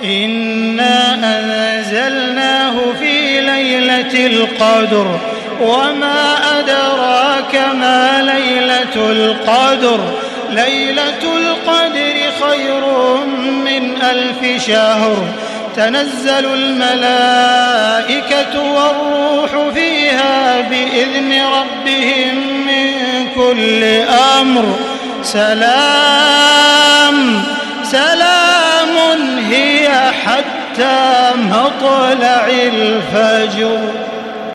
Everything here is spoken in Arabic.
إنا أنزلناه في ليلة القدر وما أدراك ما ليلة القدر ليلة القدر خير من 1000 شهر تنزل الملائكة والروح فيها بإذن ربهم من كل أمر سلام هي حتى مطلع الفجر.